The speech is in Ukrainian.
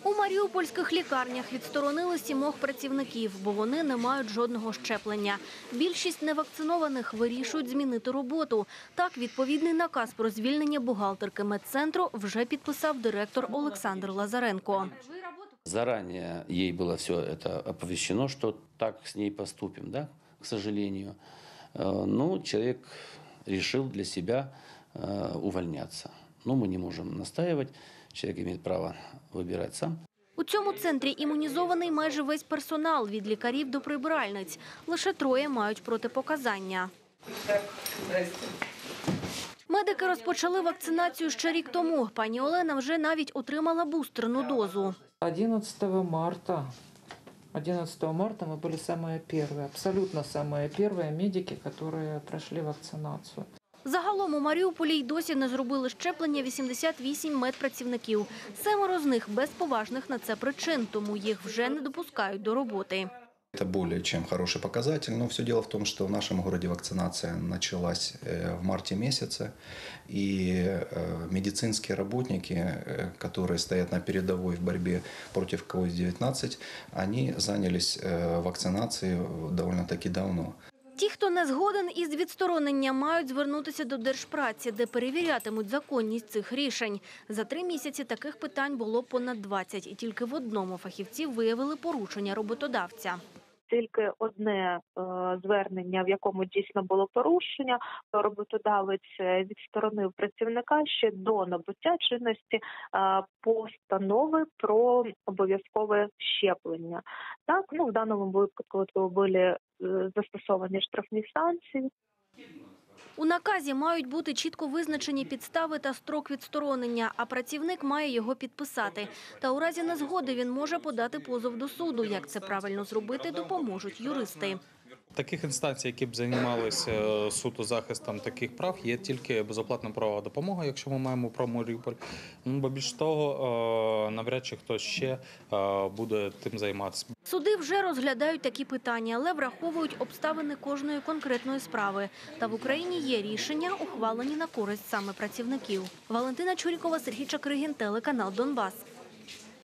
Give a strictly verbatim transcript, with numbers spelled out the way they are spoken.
У маріупольських лікарнях відсторонили сімох працівників, бо вони не мають жодного щеплення. Більшість невакцинованих вирішують змінити роботу. Так, відповідний наказ про звільнення бухгалтерки медцентру вже підписав директор Олександр Лазаренко. Заранее ей было все это оповещено, что так с ней поступим, да, к сожалению. Ну, человек решил для себя увольняться. Ну, мы не можем настаивать, человек имеет право выбирать сам. У цьому центрі імунізований майже весь персонал, від лікарів до прибиральниць. Лише троє мають протипоказання. Медики розпочали вакцинацію ще рік тому. Пані Олена вже навіть отримала бустерну дозу. одиннадцатого марта, одиннадцатого марта мы были самые первые, абсолютно самые первые медики, которые прошли вакцинацию. Загалом у Маріуполі й досі не зробили щеплення вісімдесят вісім медпрацівників. Семеро з них без поважних на це причин, тому їх вже не допускають до роботи. Это более чем хороший показатель, но все дело в том, что в нашем городе вакцинация началась в марте месяце, и медицинские работники, которые стоят на передовой в борьбе против ковид девятнадцать, они занялись вакцинацией довольно-таки давно. Ті, хто не згоден із відстороненням, мають звернутися до Держпраці, де перевірятимуть законність цих рішень. За три місяці таких питань було понад двадцять, і тільки в одному фахівці виявили порушення роботодавця. Тільки одне звернення, в якому дійсно було порушення, то роботодавець відсторонив працівника ще до набуття чинності постанови про обов'язкове щеплення. Так, ну, в даному випадку були застосовані штрафні санкції. У наказі мають бути чітко визначені підстави та строк відсторонення, а працівник має його підписати. Та у разі незгоди він може подати позов до суду. Як це правильно зробити, допоможуть юристи. Таких інстанцій, які б займалися суто захистом таких прав, є тільки безоплатна правова допомога, якщо ми маємо про Маріуполь. Бо більш того, навряд чи хтось ще буде тим займатися. Суди вже розглядають такі питання, але враховують обставини кожної конкретної справи. Та в Україні є рішення, ухвалені на користь саме працівників. Валентина Чурікова, Сергій Чакригін, телеканал «Донбас».